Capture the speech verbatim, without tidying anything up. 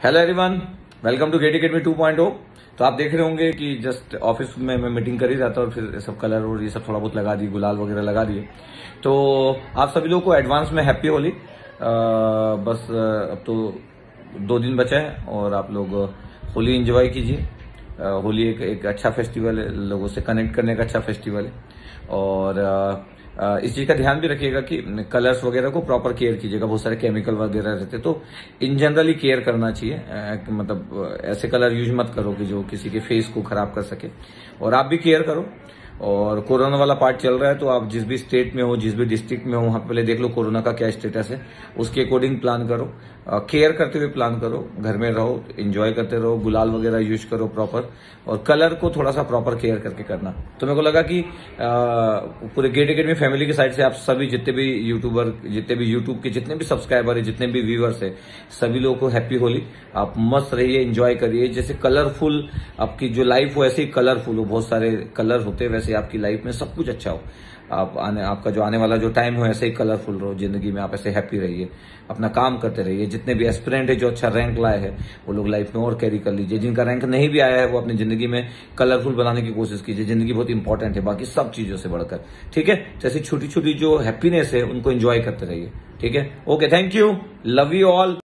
Hello everyone, welcome to GATE academy two point O. तो आप देख रहे होंगे कि जस्ट ऑफिस में मैं मीटिंग कर ही रहा था और फिर सब कलर और ये सब थोड़ा बहुत लगा दिए, गुलाल वगैरह लगा दिए। तो आप सभी लोगों को एडवांस में हैप्पी होली। बस अब तो दो दिन बचा है और आप लोग होली एंजॉय कीजिए। होली एक, एक अच्छा फेस्टिवल है, लोगों से कनेक्ट करने का अच्छा फेस्टिवल है। और आ, इस चीज का ध्यान भी रखिएगा कि कलर्स वगैरह को प्रॉपर केयर कीजिएगा। बहुत सारे केमिकल वगैरह रहते तो इन जनरली केयर करना चाहिए। मतलब ऐसे कलर यूज मत करो कि जो किसी के फेस को खराब कर सके, और आप भी केयर करो। और कोरोना वाला पार्ट चल रहा है तो आप जिस भी स्टेट में हो, जिस भी डिस्ट्रिक्ट में हो, वहां पहले देख लो कोरोना का क्या स्टेटस है, उसके अकॉर्डिंग प्लान करो। केयर करते हुए प्लान करो, घर में रहो, एंजॉय करते रहो, गुलाल वगैरह यूज करो प्रॉपर, और कलर को थोड़ा सा प्रॉपर केयर करके करना। तो मेरे को लगा कि आ, पूरे गेट अकेडमी फैमिली की साइड से आप सभी जितने भी यूट्यूबर, जितने भी यूट्यूब के जितने भी सब्सक्राइबर है, जितने भी व्यूअर्स है, सभी लोगों को हैप्पी होली। आप मस्त रहिए, एंजॉय करिए। जैसे कलरफुल आपकी जो लाइफ हो ऐसे ही कलरफुल हो, बहुत सारे कलर होते हैं, वैसे आपकी लाइफ में सब कुछ अच्छा हो। आप आने आपका जो आने वाला जो टाइम हो ऐसे ही कलरफुल रहो जिंदगी में। आप ऐसे हैप्पी रहिए, अपना काम करते रहिए। जितने भी एस्पिरेंट है जो अच्छा रैंक लाए हैं वो लोग लाइफ में और कैरी कर लीजिए। जिनका रैंक नहीं भी आया है वो अपनी जिंदगी में कलरफुल बनाने की कोशिश कीजिए। जिंदगी बहुत इंपॉर्टेंट है बाकी सब चीजों से बढ़कर, ठीक है। जैसी छोटी छोटी जो हैप्पीनेस है उनको एंजॉय करते रहिए, ठीक है। Okay, thank you, love you all.